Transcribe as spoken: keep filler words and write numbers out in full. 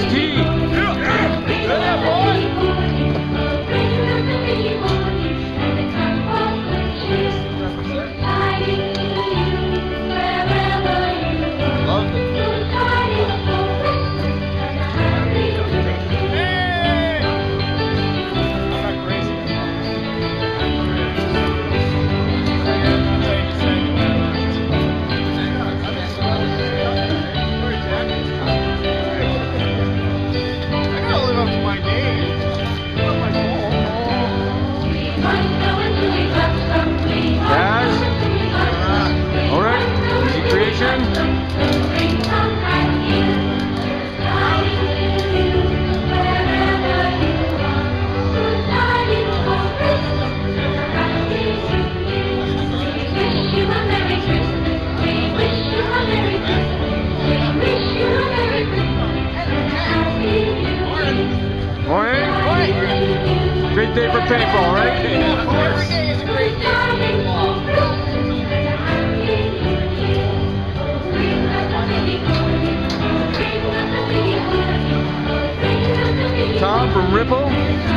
S T. Yeah, boy. Morning. Morning. Great day for paintball, right? Yeah, of course. Every day is a great day for paintball. Tom from Ripple.